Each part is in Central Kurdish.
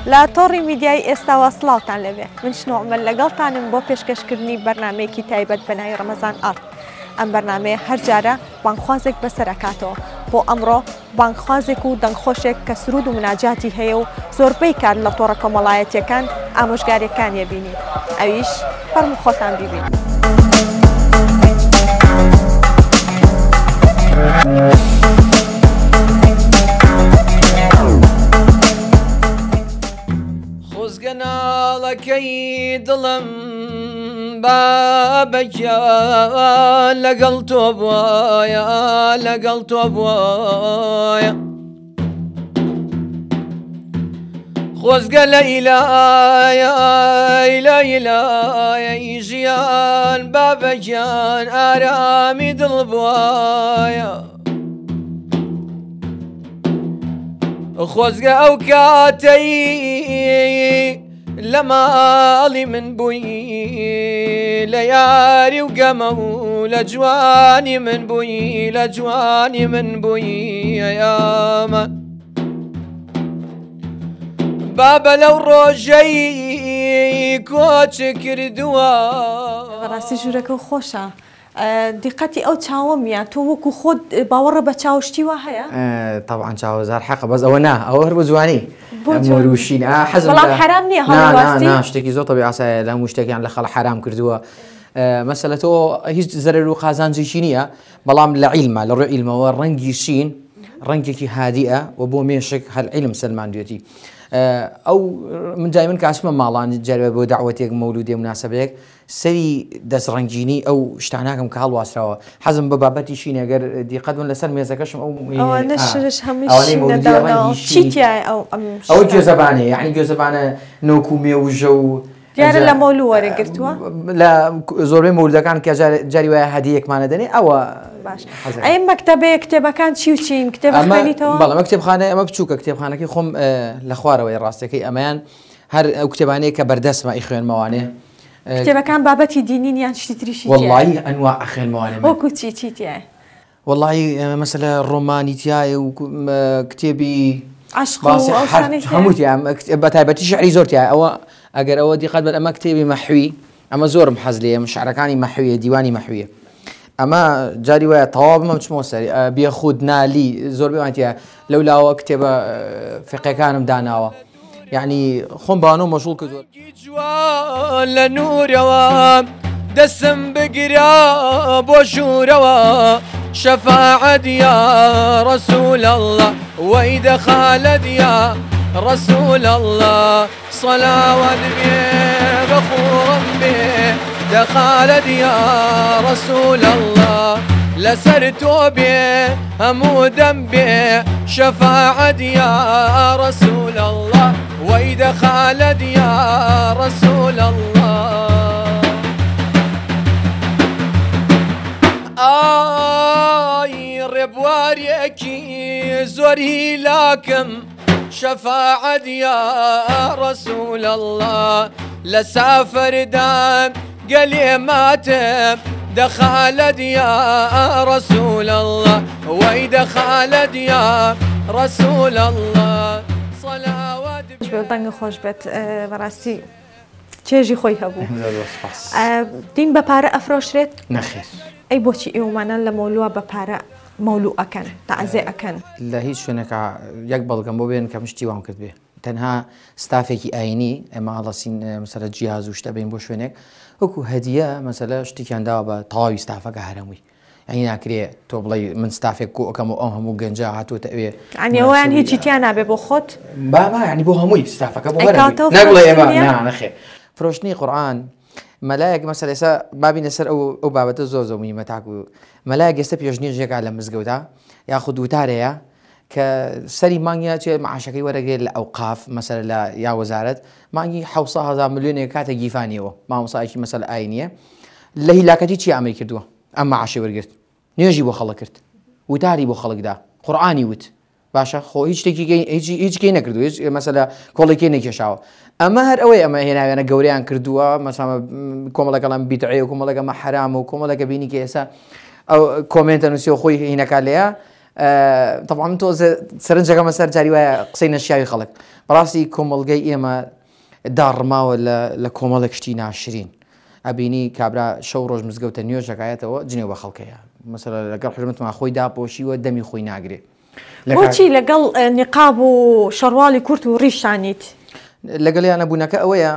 لا تۆڕی میدیای ئێستاوە سڵاوتان لەبێ من شنۆعمە لەگەڵتانم بۆ پێشکەشکردنی بەرنامەیەکی تایبەت بەناوی ڕەمەزان ئارت ئەم بەرنامەیە هەر جارە بانگخوازێک بەسەرەکاتەوە بۆ ئەمڕۆ بانگخوازێک و دەنگخۆشێک کە سرود و مناجاتی هەیە و زۆربەی کار لە تۆڕە کۆمەڵایەتیەکان ئامۆژگاریەکانیە بینی ئەویش فەرموو خۆتان بیبین. خۆزگەناڵەکەی دڵم بابەکە لەگەڵ تۆ بوایە لەگەڵ تۆ بوایە خۆزگە لە ئیلایە ئیلایە ژیان بابەکیان ئارامی دڵ بوایە خۆزگە ئەو کاتەی لە ماڵی من بووی لە یاری و گەمە و لە جوانی من بووی لە جوانی من بووی ئەیامە بابە لەو ڕۆژەی کۆچ کردووە ڕاستی ژوورەکە و خۆشە دیقەتی ئەو چاوەمیە تۆ وەکو خۆت باوەڕە بە چاوشتیوە هەیە؟ طبعا چاوەزار حەقە بەس ئەوە نا ئەوە هەر بە جوانی مروشین حەزم بەڵام حرام نییە هەڵواستی شتێکی زۆر تەبیعی ئاسایە لە هەموو شتێکیان لە خەڵ حرام کردووە مەسەلە تۆ هیچ زەرەر و قازانجێکی نییە بەڵام لە عیلمە لە ڕووی عیلمەوە ڕەنگی شین ڕەنگێکی هادیئە و بۆ مێشک هەر عیلم سلماندوێتی ئەو من جای من کاسمە ماڵان جارێ بۆ داوەتێک مەولودێ مناسبەیەک سەری دەستڕەنگینی ئەو شتاناکەم کە هەڵواسراوە حەزم بە بابەتی شینە گەر دیقەت من لەسەر مێزەکەشم ئەوەنەشش هەموو چیتیای ئەو گوێزەبانێ یعنی گوێزەبانە نۆک و مێوژە و دیارە لە مەولو وەرەگرتووە لە زۆربەی مەولودەکان کە جاری وایە هەدیەکمانە دەنێ ئەوە باش ئەی مەکتەبەیە کتێبەکان چی و چین کتێب خوێنیتەوە؟ بەڵام کتێبخانە ئەمە بچووکە کتێبخانەکەی خۆم لە خوارەوەی ڕاستەکەی ئەمەیان هەر ئەو کتێبانەیە کە بەردەستمە ئەی خوێنمەوانێ کتێبەکان بابەتی دینیان شتی تریشی وەڵڵاهی ئەنواع ئەخوێنمەوانێ وەکو چی تایە؟ وەڵڵاهی مەسەلە ڕۆمانیتیایە و کتێبی هەمووتیان بە تایبەتی شعری زۆرتیایە ئەوە ئەگەر ئەوە دیقەت بەر ئەمە کتێبی مەحوی ئەمە زۆرم حەز لێم شعرەکانی مەحویە دیوانی مەحویە ئەمە جاری وایە تەواو بمە بچمەوە سەری بێ خود نالی زۆر بێوانتیە لەو لاوە کتێبە فقێکانم داناوە یعنی خۆم بانۆ مەشغوڵ کە زۆر جوان لە نورەوە دەسم بگرە بۆ ژوورەوە شەفاعەت یا ڕەسوول الله وەی دەخالەت یا ڕەسوول الله سەلاوات بێ بەخۆڕم بێ دەخالەت یا ڕەسوول الله لەسەر تۆ بێ هەموو دەم بێ شەفاعەت یا ڕەسوول الله وەی دەخالەت یا ڕەسوول الله ئای ڕێبوارێکی زۆری لاکەم شەفاعەت یا ڕەسوول الله لە سافردام گەلێ ماتم دەخالەت یا ڕەسوول الله وەی دەخالەت یا ڕەسوول الله سەلاوات دەنگە خۆش بێت بەڕاستی چێژی خۆی هەبوو دین بە پارە ئەفرۆشرێت نەخێر ئەی بۆچی ئێوەمانە لە مەولووە بە پارە مەولوو ئەکەن تەعزیە ئەکەن لە هیچ شوێنێکە یەک بەڵگەم بۆ بێن کە مشتی وام کرد بێ تەنها ستافێکی ئاینی ئێمە هەڵەسین مەسەلە جیاز و شتە بین بۆ شوێنێک وەکو هەدیە مەسەلە شتێکیان داوە بە تەواوی ستافەکە هەرەمووی ئەی ناکرێ تۆ بڵێ من ستافێک کۆ ئەەکەم و ئەو هەموو گەنجە هاتووەتە ئەوێ ئەویان هیچی تیان نابێ بۆ خۆت بابا ینی بۆ هەمووی ستافەکە بۆ نەگوڵێ ئێمە نەخێ فرۆشتنی قورئان مەلایەک مەسەلە ئێستا بابینە سەر ئەو بابەتە زۆر زۆر موهیمە تاکو مەلایەک ئێستا پێشنیژێکا لە مزگەوتە یاخود وتارەیە کە سەری مانگە چێ معاشەکەی وەرەگرێت لە ئەوقاف مەسەلە لە یا وەزارەت مانگی 700,000 ملیۆنێک کاتە گیفانیەوە مامۆسایەکی مەسەلە ئاینیە لە هیلاکەتی چی ئەمەی کردووە ئەم معاشەی وەرگرت نوێژی بۆ خەڵک کرد وتاری بۆ خەڵکدا قورئانی وت باشە خۆ هیچ شتێکی هیچ نەکردو هیچ مەسەلە کۆڵێکی نەکێشاوە ئەمە هەر ئەوەی ئەمە هێناوێنە گەوریان کردووە مەسامە کۆمەڵەکەڵام بیتعێ و کۆمەڵەکە مە حرام و کۆمەڵەکە بینی کە ئێستا ئەو کۆمنتە نووسیەوە خۆی هینەکە لەیە طبعا من تۆ سەرنجەکەمە سەر جاری وایە قسەی نەشیاوی خەڵک بەڕاستی کۆمەڵگەی ئێمە داڕماوە لە کۆمەڵێک شتی ناشرین ئەبینی کابرا شەو ڕۆژ مزگەوتە نوێژەکایەتەوە جنێو بە خەڵکەیە مەسەلا لەگەڵ حرمەتمان خۆی داپۆشیوە دەمی خۆی ناگرێ بۆچی لەگەڵ نیقاب و شەڕواڵی کورت و ڕیشانیت لەگەڵیان نەبوونەکە ئەوەیە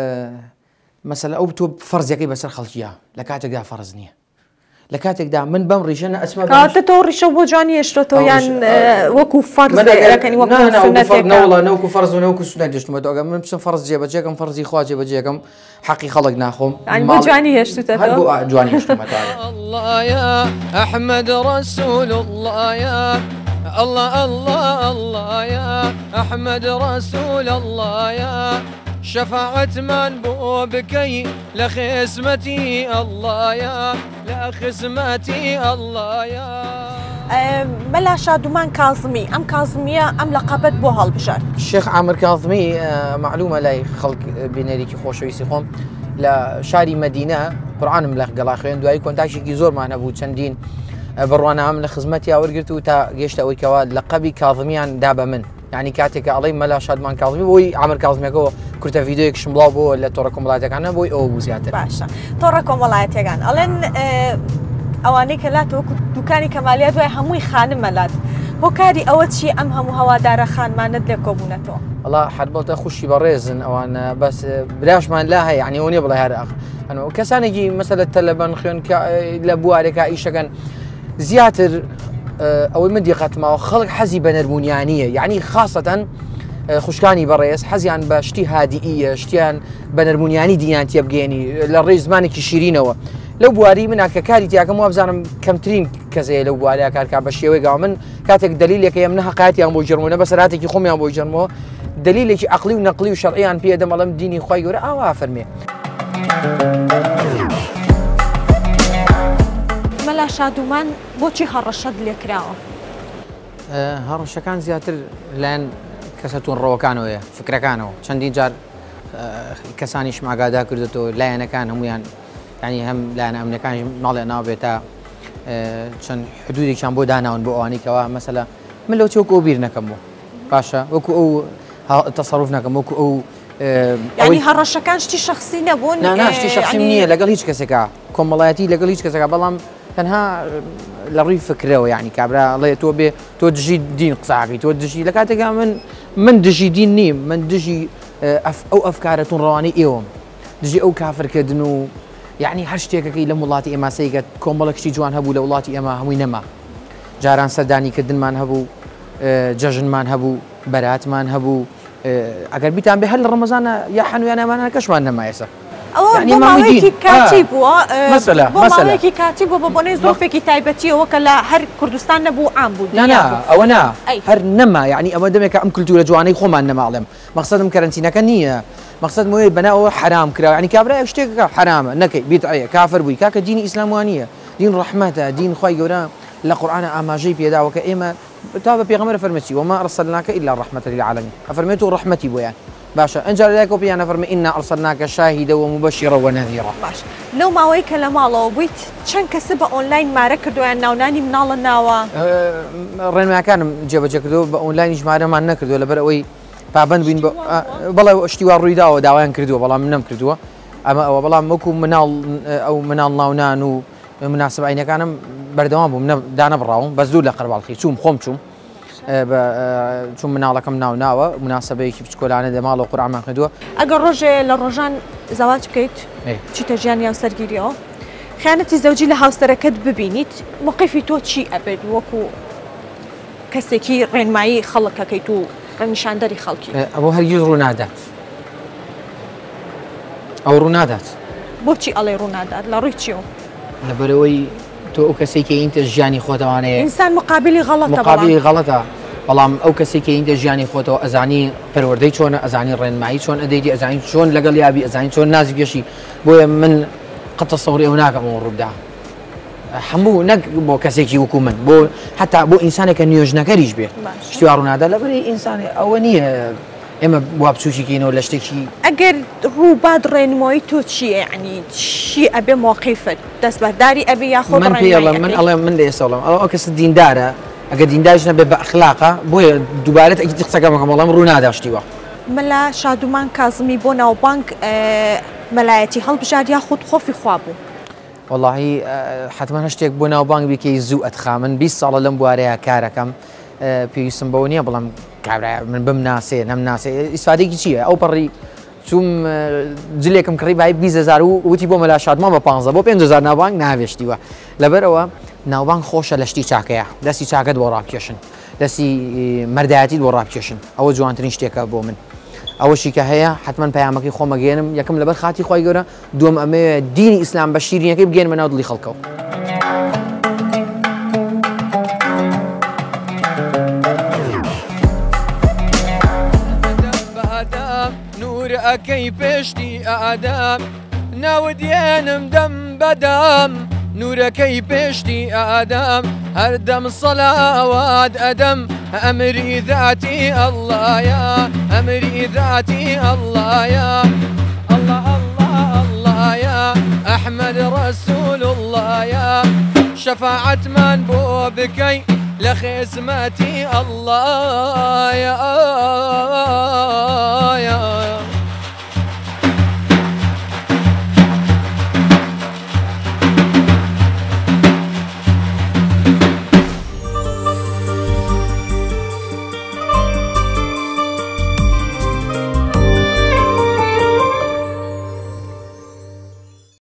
مەسەلا ئەو تۆ فەرزەکەی بەسەر خەڵکیە لە کاتێکدا فەرز نییە لە کاتێکدا من بەم ڕیشە ئەسمە کاتە تۆ ڕیشە بۆ جوانی هێشتۆ یان وەکو فەرزەکەنی نەوەکو فەرز و نەوەکو سنە دەشتمە ئەگە من بچم فەرز جێبەجێکم فەرزی خوا جێبەجێکم حەقی خەڵک ناخۆم بۆ جوانی هێشتوتە جوانی هێشتمە الله يا أحمد رسول الله يا الله الله الله يا أحمد رسول الله يا شفاعة من بو بكي لخسمتي الله يا لخسمتي الله يا مەلا شادومان کازمی ئەم کازمیە ئەم لەقەبەت بۆ هەڵبژار شێخ عامر کازمی معلومە لای خەڵک بینەرێکی خۆشەویستی خۆم لە شاری مەدینە قورئانم لە گەڵا خوێن دوایی کۆنتاکێکی زۆرمان هەبوو چەندین بڕوانەم لە خزمەتی وەرگرت و تا گەشتە ئەوەی کەوا لەقەبی کازمیان دا بە من یعنی کاتێکە ئەڵەی مەلا شادمان کازمی بۆی عامر کازمیەکەەوە کورتە ڤیدۆیەکشم بڵاو بۆ لە تۆڕە کۆمەڵایەتەکانە بۆی ئەوە بوو زیاتر باشە تۆڕە کۆمەڵایەتەکان ئەڵێن ئەوانەی کە لاتەوە دوکانی کەمالیات دوای هەمووی خانم مەلات هۆکاری ئەوە چی ئەم هەموو هەوادارە خانمانت لێ کۆبوونەتەوە وڵا حەبڵتە خوشی بەڕێزن ئەوانە بەس براشمان لا هەیە ینی ئەو نیە بڵێ هەر کەسانێکی مەسەلە تەلەبەن خوێن لە بوارێکە ئیشەکەن زیاتر ئەوەی من دیقەتماوە خەڵک حەزی بە نەرمونیانیە یعنی خاصەتەن خوشکانی بەڕێز حەزیان بە شتی هادیئیە شتیان بە نەرمونیانی دینیانتیە بگەێنی لە ڕێی زمانێکی شیرینەوە لەو بواری منە کە کاری تیاکەم وە بزانم کەمترین کەسەیە لەو بوارەیە کارکا بە شێوەی گاو من کاتێک دلیلێکە ئەم نەحقاتیان بۆ ژەرمونە بەسەراتێکی خۆمیان بۆ ژەرمەوە دلیلێکی عەقلی و نەقلی و شەرعیان پێ دەمەڵم دینی خوای گەورە ئاوا فەرمێ مەلا شادومان بۆچی هەڕەشەت لێکراوە هەڕەشەکان زیاتر لایەن کەسە توونڕەوەکانەوەیە فکرەکانەوە چەندین جار کەسانیش ئاگادا کردێتەوە لایەنەکان هەمویان ینی هەم لایەنە ئەمنەکانی ناڵێ ناوبێتە چەند حدودێکیان بۆ داناون بۆ ئەوانەی کەوا مەسەلا من لەو چۆکۆ بیر نەکەم بۆ باشە وەکو ئەو تەسەڕوف نەکەم وەکو ئەو ینی هەڕەشەکان شتی شەخسی نەبوون ناشتی شەخسی نییە لەگەڵ هیچ کەسێکە کۆمەڵایەتی لەگەڵ هیچ کەسەکە بەڵام تەنها لە ڕووی فکرەوە یعنی کابرا ئەڵێ تۆ بێ تۆ دژی دین قساقی تۆ دژی لە کاتێکا من دژی دین نیم من دژی ئەو ئەفکارەتون ڕەوانەی ئێوەم دژی ئەو کافرکردن و یعنی هەر شتێکەکەی لە وڵاتی ئێمە سەیگە کۆمەڵێکشتی جوان هەبوو لە وڵاتی ئێمە هەمووی نەما جاران سەردانیکردنمان هەبوو جەژنمان هەبوو بەراتمان هەبوو ئەگەر بیتان بێ هەر لە ڕەمەزانە یا حەنویانەمان کەشمان نەمایەسە ئەوە ماوەیەکی کاتی بووە ماوەیەکی کاتی بوو بە بۆنەی زۆرفێکی تایبەتیەوە کە لە هەر کوردستان نەبوو عام بوو ئەوە نا هەر نەما یعنی ئەمە دەمێکە ئەم کولتورە جوانەی خۆمان نەماڵێم مەقسەدم کەرەنتینەکە نییە مەقسەد موێ بەناوە حرام کرا ینی کابرای شتێکەکە حرامە نەکەی بیتعەیە کافر بووی کاکە دینی ئیسلاموانیە دین ڕەحمەتە دین خوای گەورە لە قورئانە ئاماژەی پێداوە کە ئێمە تا بە پێغەمبەر فەرمێتی وما ئەرسەلناکە ئیلا ڕەحمەتە للعالەمین ئەفەرمێت و ڕەحمەتی بۆیان باشە ئەنجا لایەکەوە پێیان ئەفەرمێ ئینا ئەرسەلناکە شاهیدە ومبەشیرە وەنەذیرە باش لەو ماوەی کە لە ماڵەوە بوویت چەند کەسە بە ئۆنلاین مارە کردویان ناونانی مناڵە ناوە ڕێنمایەکانم جێبەجێ کردو بە ئۆنلاینی ژمارەمان نەکردو لەبەر ئەوەی پابند بووین بەڵێ شتیوا ڕوویداوە داوایان کردووە بەڵام من نەم کردووە ئەمە ئەوە بەڵام وەکو مناڵ ئەو مناڵ ناونان و مناسبعینەکانم بەردەوام بووم دانەبڕاوم بە زوو لە قەرباڵخی چوم خۆم چوم چون مناڵەکەم ناوە مناسبەیەکی بچکۆلانە دەماڵەوە قورئانمان خوێندووە ئەگەر ڕۆژێ لە ڕۆژان زەواج بکەیت چیتە ژیانیان سەرگیریەوە خیانەتی زەوجی لە هاوسەرەکەت ببینیت موقیفی تۆ چی ئەبێت وەکو کەسێکی ڕێنمایی خەڵکەکەیت و ڕەنیشاندەری خەڵکی ئەوە هەرگیز ڕوو نادات ئەو ڕوو نادات بۆچی ئەڵێ ڕوو نادات لە ڕووی چیەوە لەبەرەوەی تۆ ئەو کەسێکی ئینتە ژیانی خۆتەوانەیە ئینسان مقابلی غەڵەتە بەڵام ئەو کەسێکی ئینتە ژیانی خۆتەوە ئەزانی پەروەردەی چۆنە ئەزانی ڕێنمایی چۆن ئەدەیتی ئەزانی چۆن لەگەڵ یابی ئەزانی چۆن نازی گەشی بۆیە من قەتە سەوری ئەو ناکەم ئەو ڕوودا هەموو نەک بۆ کەسێکی وەکو من بۆ حتا بۆ ئینسانێکە نوێژنەکەریش بێ شتی ڕوونادا لەبەری ئینسانی ئەوە نییە ئێمە وا بچووکیکەینەوە لە شتێکی ئەگەر ڕووبات ڕێنمایی تۆ چیە ینی چی ئەبێ مۆقیفت دەستبەرداری ئەبێ یاخۆ من پێڵم من ئەڵێ من لە ئێسەڵم ئەو کەس دیندارە ئەگە دینداش نەبێ بە ئەخلاقە بۆیە دووبارەت ئەگی قسەکەمەکەم وەڵام ڕوو ناداشتیوە. مەلا شادومان کازمی بۆ ناوبانک مەلایەتی هەڵبژار یاخود خۆفی خوا بوو. واللهی حتمما هەشتێک بۆ ناوبانگ بیکەی زوو ئەتخا من 20 ساڵە لەم بوارەیە کارەکەم پێویستم بەوە نییە بەڵام کابرا من بمناسێ نەمناسێ ئیسفادێکی چییە ئەو پەڕی چوم جلێکم کڕی بای 20,000 وتی بۆ مەلا شادمان بە 15 بۆ 5,000 ناوبانگ ناوێشتیوە لەبەرەوە ناوبانگ خۆشە لە شتی چاکەیە دەستی چاکەت بۆ ڕابکێشن دەستی مەردایەتیت بۆ ڕابکێشن ئەوە جوانترین شتێکە بۆ من ئەوەشی کە هەیە حتمما پەیامەکەی خۆمەگەێنم یەکەم لەبەر خاتی خۆی گەورە دووەم ئەمێ دینی ئیسلام بە شیرینەکەی بگەێنمە ناو دڵی خەڵکەوە. ئەکەی پێشتی ئادام ناودێنم دەم بەدام نورەکەی پێشتی ئادام هەردەم سەلاوات ئەدەم ئەمری ذاتی ئەڵڵایە ئەمری ذاتی ئەڵڵایە ئەڵڵا ئەڵڵا ئەڵڵایە ئەحمەد ڕەسوول اللهە شەفاعەتمان بۆ بکەی لە خێزمەتی ئەڵڵایە